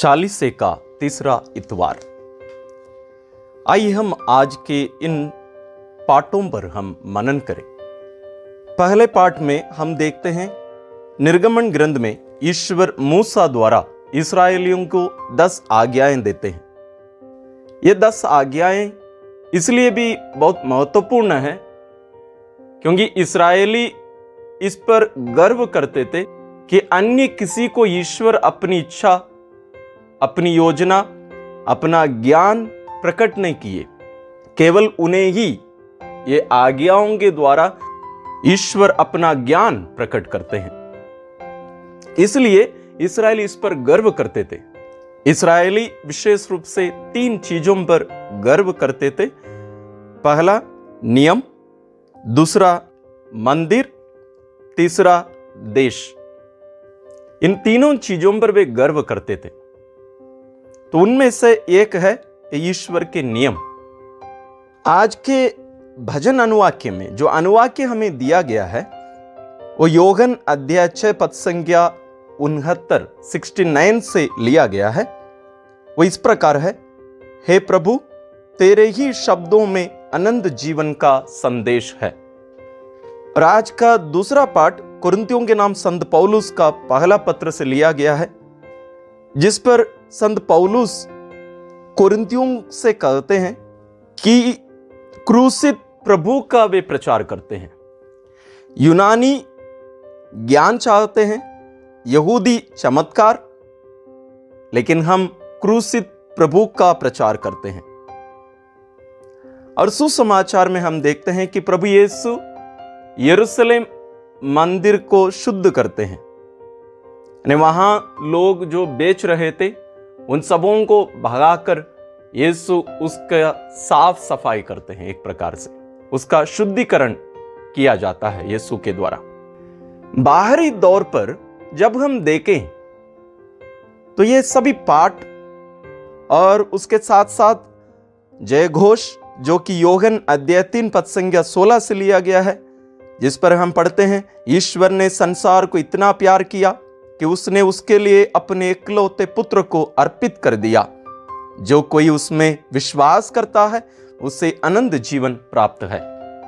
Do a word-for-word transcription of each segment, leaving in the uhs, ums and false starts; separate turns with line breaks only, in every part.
चालीसे का तीसरा इतवार। आइए हम आज के इन पाठों पर हम मनन करें। पहले पाठ में हम देखते हैं निर्गमन ग्रंथ में ईश्वर मूसा द्वारा इस्राएलियों को दस आज्ञाएं देते हैं। ये दस आज्ञाएं इसलिए भी बहुत महत्वपूर्ण है क्योंकि इस्राएली इस पर गर्व करते थे कि अन्य किसी को ईश्वर अपनी इच्छा, अपनी योजना, अपना ज्ञान प्रकट नहीं किए। केवल उन्हें ही ये आज्ञाओं के द्वारा ईश्वर अपना ज्ञान प्रकट करते हैं। इसलिए इस्राएली इस पर गर्व करते थे। इस्राएली विशेष रूप से तीन चीजों पर गर्व करते थे। पहला नियम, दूसरा मंदिर, तीसरा देश। इन तीनों चीजों पर वे गर्व करते थे। तो उनमें से एक है ईश्वर के नियम। आज के भजन अनुवाक्य में जो अनुवाक्य हमें दिया गया है वो योहन अध्याय छह पद संख्या उनहत्तर सिक्सटी नाइन से लिया गया है। वो इस प्रकार है, हे प्रभु, तेरे ही शब्दों में अनंत जीवन का संदेश है। और आज का दूसरा पाठ कुरिन्थियों के नाम संत पौलुस का पहला पत्र से लिया गया है, जिस पर संत पौलुस कुरिन्थियों से कहते हैं कि क्रूसित प्रभु का वे प्रचार करते हैं। यूनानी ज्ञान चाहते हैं, यहूदी चमत्कार, लेकिन हम क्रूसित प्रभु का प्रचार करते हैं। और सुसमाचार में हम देखते हैं कि प्रभु यीशु यरूशलेम मंदिर को शुद्ध करते हैं। वहां लोग जो बेच रहे थे उन सबों को भगाकर यीशु उसका साफ सफाई करते हैं। एक प्रकार से उसका शुद्धिकरण किया जाता है यीशु के द्वारा। बाहरी तौर पर जब हम देखें तो ये सभी पाठ और उसके साथ साथ जय घोष, जो कि योहन अध्याय तीन पद संख्या सोलह से लिया गया है, जिस पर हम पढ़ते हैं, ईश्वर ने संसार को इतना प्यार किया कि उसने उसके लिए अपने इकलौते पुत्र को अर्पित कर दिया। जो कोई उसमें विश्वास करता है उसे अनंत जीवन प्राप्त है।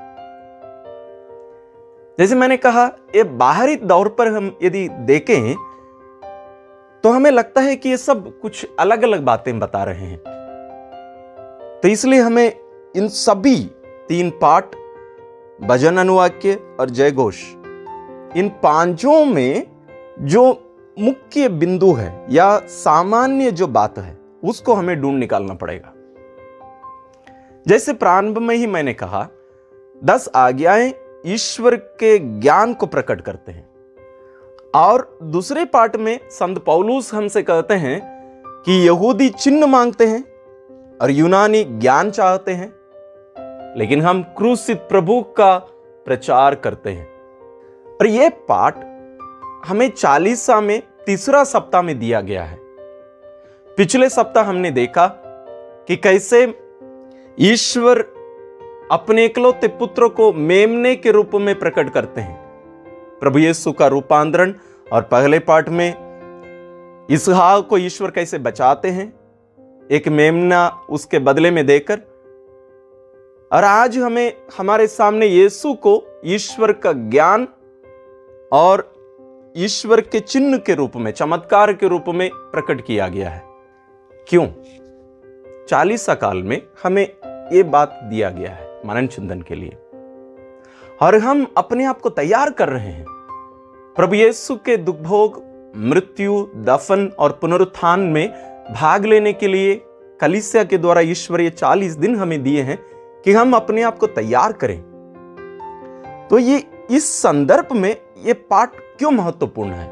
जैसे मैंने कहा, ये बाहरी तौर पर हम यदि देखें तो हमें लगता है कि ये सब कुछ अलग अलग बातें बता रहे हैं। तो इसलिए हमें इन सभी तीन पाठ, भजन अनुवाक्य और जय घोष, इन पांचों में जो मुख्य बिंदु है या सामान्य जो बात है उसको हमें ढूंढ निकालना पड़ेगा। जैसे प्रारंभ में ही मैंने कहा, दस आज्ञाएं ईश्वर के ज्ञान को प्रकट करते हैं। और दूसरे पाठ में संत पौलुस हमसे कहते हैं कि यहूदी चिन्ह मांगते हैं और यूनानी ज्ञान चाहते हैं, लेकिन हम क्रूसित प्रभु का प्रचार करते हैं। और यह पाठ हमें चालीसा में तीसरा सप्ताह में दिया गया है। पिछले सप्ताह हमने देखा कि कैसे ईश्वर अपने इकलौते पुत्र को मेमने के रूप में प्रकट करते हैं। प्रभु यीशु का रूपांतरण, और पहले पाठ में इसहाक को ईश्वर कैसे बचाते हैं, एक मेमना उसके बदले में देकर। और आज हमें हमारे सामने यीशु को ईश्वर का ज्ञान और ईश्वर के चिन्ह के रूप में, चमत्कार के रूप में प्रकट किया गया है। क्यों? चालीसा काल में हमें यह बात दिया गया है मनन चिंतन के लिए, और हम अपने आप को तैयार कर रहे हैं प्रभु यीशु के दुख भोग, मृत्यु, दफन और पुनरुत्थान में भाग लेने के लिए। कलीसिया के द्वारा ईश्वर ये चालीस दिन हमें दिए हैं कि हम अपने आप को तैयार करें। तो ये इस संदर्भ में ये पाठ क्यों महत्वपूर्ण है?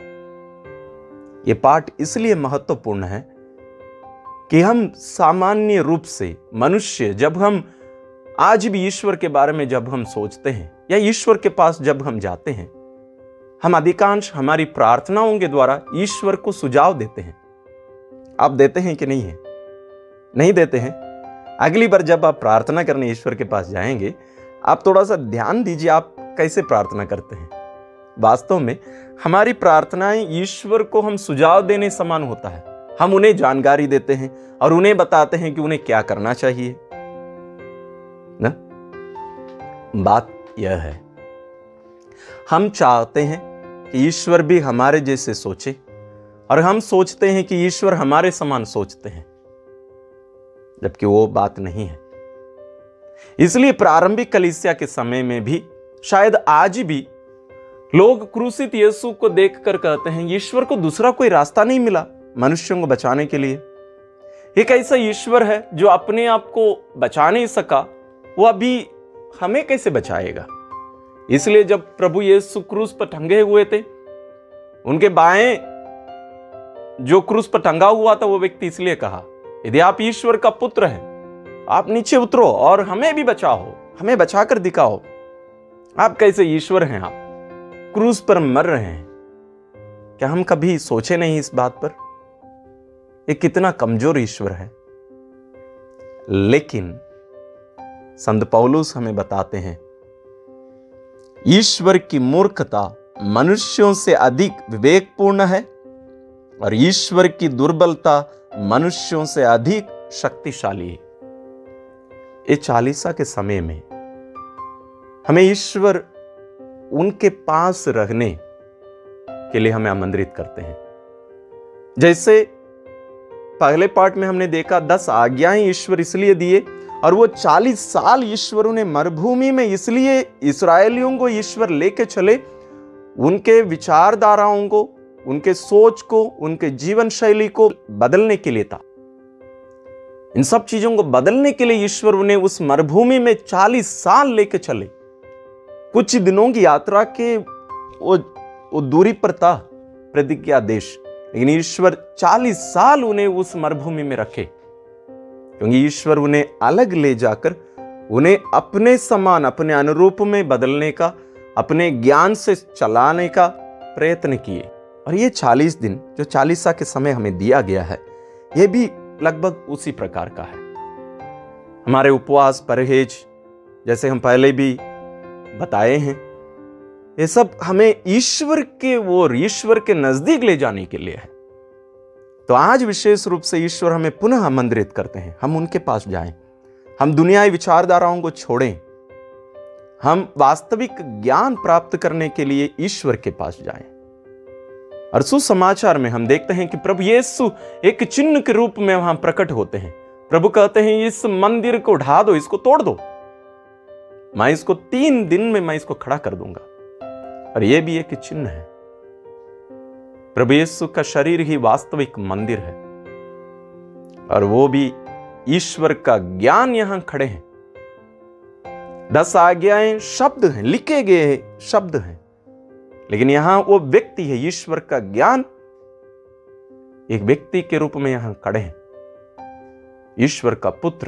ये पाठ इसलिए महत्वपूर्ण है कि हम सामान्य रूप से मनुष्य, जब हम आज भी ईश्वर के बारे में जब हम सोचते हैं या ईश्वर के पास जब हम जाते हैं, हम अधिकांश हमारी प्रार्थनाओं के द्वारा ईश्वर को सुझाव देते हैं। आप देते हैं कि नहीं है? नहीं देते हैं? अगली बार जब आप प्रार्थना करने ईश्वर के पास जाएंगे, आप थोड़ा सा ध्यान दीजिए आप कैसे प्रार्थना करते हैं। वास्तव में हमारी प्रार्थनाएं ईश्वर को हम सुझाव देने समान होता है। हम उन्हें जानकारी देते हैं और उन्हें बताते हैं कि उन्हें क्या करना चाहिए ना। बात यह है, हम चाहते हैं कि ईश्वर भी हमारे जैसे सोचे और हम सोचते हैं कि ईश्वर हमारे समान सोचते हैं, जबकि वो बात नहीं है। इसलिए प्रारंभिक कलीसिया के समय में भी, शायद आज भी, लोग क्रूसित यीशु को देखकर कहते हैं ईश्वर को दूसरा कोई रास्ता नहीं मिला मनुष्यों को बचाने के लिए। एक ऐसा ईश्वर है जो अपने आप को बचा नहीं सका, वो अभी हमें कैसे बचाएगा। इसलिए जब प्रभु यीशु क्रूस पर टंगे हुए थे, उनके बाएं जो क्रूस पर टंगा हुआ था वो व्यक्ति इसलिए कहा, यदि आप ईश्वर का पुत्र हैं, आप नीचे उतरो और हमें भी बचाओ, हमें बचाकर दिखाओ। आप कैसे ईश्वर हैं, आप क्रूस पर मर रहे हैं। क्या हम कभी सोचे नहीं इस बात पर, ये कितना कमजोर ईश्वर है। लेकिन संत पौलुस हमें बताते हैं, ईश्वर की मूर्खता मनुष्यों से अधिक विवेकपूर्ण है और ईश्वर की दुर्बलता मनुष्यों से अधिक शक्तिशाली है। ये चालीसा के समय में हमें ईश्वर उनके पास रहने के लिए हमें आमंत्रित करते हैं। जैसे पहले पार्ट में हमने देखा, दस आज्ञाएं ईश्वर इसलिए दिए और वो चालीस साल ईश्वर उन्हें मरुभूमि में इसलिए इस्राएलियों को ईश्वर लेके चले, उनके विचारधाराओं को, उनके सोच को, उनके जीवन शैली को बदलने के लिए था। इन सब चीजों को बदलने के लिए ईश्वर उन्हें उस मरुभूमि में चालीस साल लेके चले। कुछ दिनों की यात्रा के वो, वो दूरी पर था प्रतिज्ञा देश, लेकिन ईश्वर चालीस साल उन्हें उस मरुभूमि में रखे, क्योंकि ईश्वर उन्हें अलग ले जाकर उन्हें अपने समान, अपने अनुरूप में बदलने का, अपने ज्ञान से चलाने का प्रयत्न किए। और ये चालीस दिन जो चालीसा के समय हमें दिया गया है, ये भी लगभग उसी प्रकार का है। हमारे उपवास, परहेज, जैसे हम पहले भी बताए हैं, ये सब हमें ईश्वर के ओर, ईश्वर के नजदीक ले जाने के लिए है। तो आज विशेष रूप से ईश्वर हमें पुनः आमंत्रित करते हैं, हम उनके पास जाएं, हम दुनियाई विचारधाराओं को छोड़ें, हम वास्तविक ज्ञान प्राप्त करने के लिए ईश्वर के पास जाएं। और सुसमाचार में हम देखते हैं कि प्रभु यीशु एक चिन्ह के रूप में वहां प्रकट होते हैं। प्रभु कहते हैं, इस मंदिर को ढा दो, इसको तोड़ दो, मैं इसको तीन दिन में मैं इसको खड़ा कर दूंगा। और यह भी एक चिन्ह है। प्रभु यीशु का शरीर ही वास्तविक मंदिर है और वो भी ईश्वर का ज्ञान यहां खड़े हैं। दस आज्ञाएं शब्द हैं, लिखे गए शब्द हैं, लेकिन यहां वो व्यक्ति है, ईश्वर का ज्ञान एक व्यक्ति के रूप में यहां खड़े हैं, ईश्वर का पुत्र।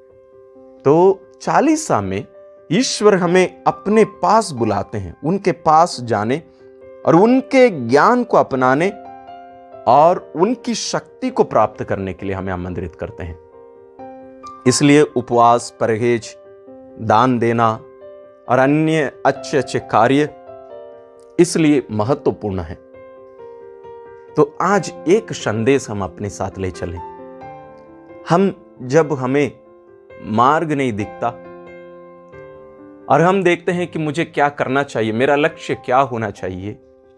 तो चालीसा में ईश्वर हमें अपने पास बुलाते हैं, उनके पास जाने और उनके ज्ञान को अपनाने और उनकी शक्ति को प्राप्त करने के लिए हमें आमंत्रित करते हैं। इसलिए उपवास, परहेज, दान देना और अन्य अच्छे अच्छे कार्य इसलिए महत्वपूर्ण है। तो आज एक संदेश हम अपने साथ ले चलें। हम जब हमें मार्ग नहीं दिखता और हम देखते हैं कि मुझे क्या करना चाहिए, मेरा लक्ष्य क्या होना चाहिए,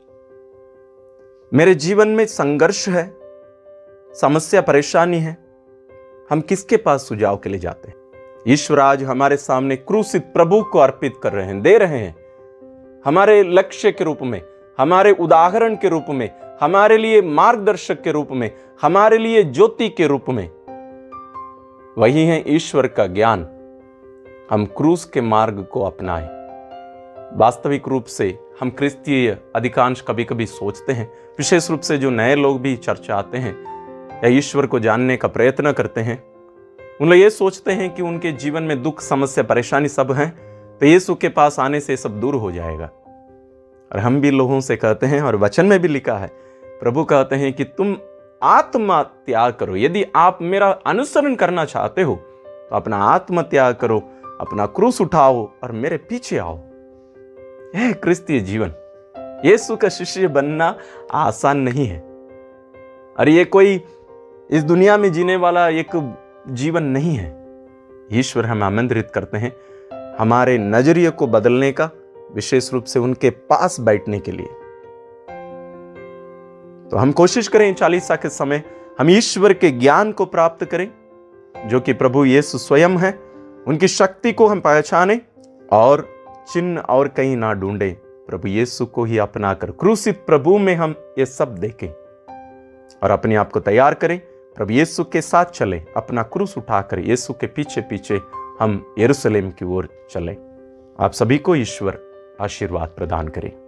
मेरे जीवन में संघर्ष है, समस्या, परेशानी है, हम किसके पास सुझाव के लिए जाते हैं? ईश्वर आज हमारे सामने क्रूसित प्रभु को अर्पित कर रहे हैं, दे रहे हैं, हमारे लक्ष्य के रूप में, हमारे उदाहरण के रूप में, हमारे लिए मार्गदर्शक के रूप में, हमारे लिए ज्योति के रूप में। वही है ईश्वर का ज्ञान। हम क्रूस के मार्ग को अपनाएं। वास्तविक रूप से हम क्रिस्तीय अधिकांश कभी कभी सोचते हैं, विशेष रूप से जो नए लोग भी चर्च आते हैं या ईश्वर को जानने का प्रयत्न करते हैं, उन लोग ये सोचते हैं कि उनके जीवन में दुख, समस्या, परेशानी सब हैं, तो यीशु के पास आने से सब दूर हो जाएगा। और हम भी लोगों से कहते हैं, और वचन में भी लिखा है, प्रभु कहते हैं कि तुम आत्मा त्याग करो। यदि आप मेरा अनुसरण करना चाहते हो तो अपना आत्मा त्याग करो, अपना क्रूस उठाओ और मेरे पीछे आओ। यह क्रिस्तीय जीवन, यीशु का शिष्य बनना आसान नहीं है। और ये कोई इस दुनिया में जीने वाला एक जीवन नहीं है। ईश्वर हमें आमंत्रित करते हैं हमारे नजरिए को बदलने का, विशेष रूप से उनके पास बैठने के लिए। तो हम कोशिश करें चालीसा के समय हम ईश्वर के ज्ञान को प्राप्त करें, जो कि प्रभु यीशु स्वयं है। उनकी शक्ति को हम पहचानें और चिन्ह और कहीं ना ढूंढें, प्रभु यीशु को ही अपनाकर क्रूसित प्रभु में हम ये सब देखें और अपने आप को तैयार करें, प्रभु यीशु के साथ चलें, अपना क्रूस उठाकर यीशु के पीछे पीछे हम यरूशलेम की ओर चलें। आप सभी को ईश्वर आशीर्वाद प्रदान करें।